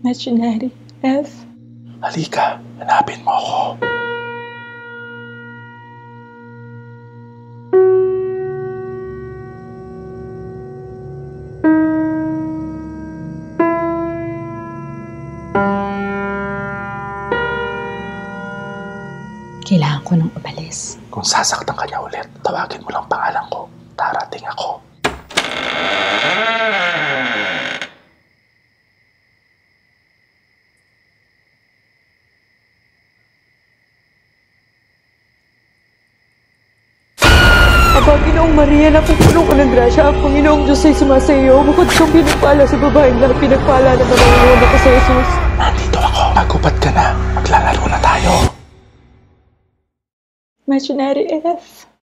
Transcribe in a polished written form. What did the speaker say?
Missionary F. Halika, hanapin mo ako. Kailangan ko nang umalis. Kung sasaktan ka niya ulit, tawagin mo lang pangalan ko. Darating ako. Aba, Ginoong Maria, napupuno ko ng grasya. Ang Panginoong Diyos ay sumasayo. Bukod kang pinagpala sa babaeng lahat, pinagpala naman ang uuna ko sa Jesus. Nandito ako. Magupat ka na. Maglalaro na tayo. Missionary F.